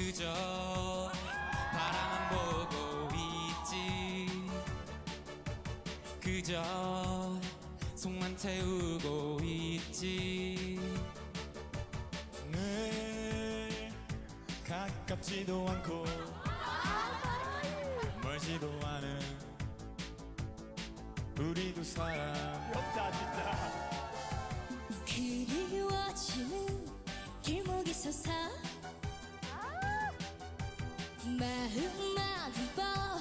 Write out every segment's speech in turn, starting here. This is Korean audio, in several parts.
그저 바라만 보고 있지. 그저 속만 태우고 있지. 늘 가깝지도 않고 멀지도 않은 우리 두 사람. 없다 진짜. 그리워지는 길목에 서서 마음만 흠뻑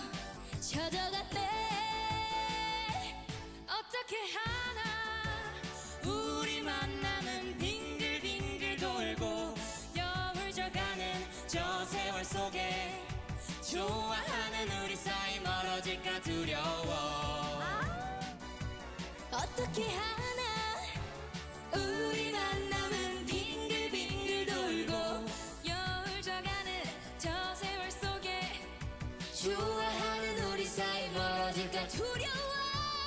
젖어갔네. 어떻게 하나 우리 만남은 빙글빙글 돌고 여울져가는 저 세월 속에 좋아하는 우리 사이 멀어질까 두려워. 어떻게 하나 우리 만남은 빙글빙글 돌고 여울져가는 저 세월 속에 좋아하는 우리 사이 멀어질까 두려워.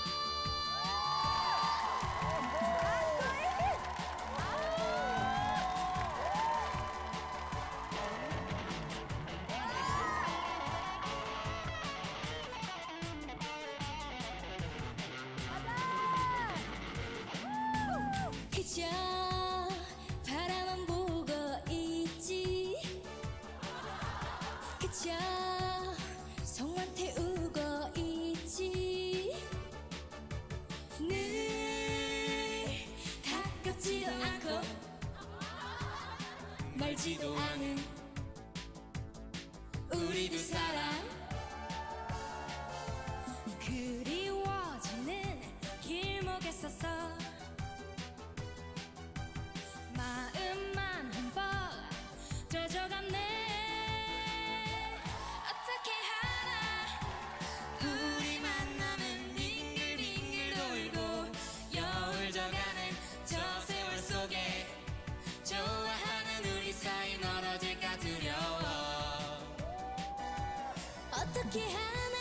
그저 바라만 보고 있지. 그저 속만 태우고 있지. 늘 가깝지도 않고 멀지도 않은 우리 두 사람. 그리워지는 길목에 서서 마음만 흠뻑 젖어갔네. 어떻게 하나 우리 만남은 빙글빙글 돌고 여울져가는 저 세월 속에 좋아하는 우리 사이 멀어질까 두려워. 어떻게 하나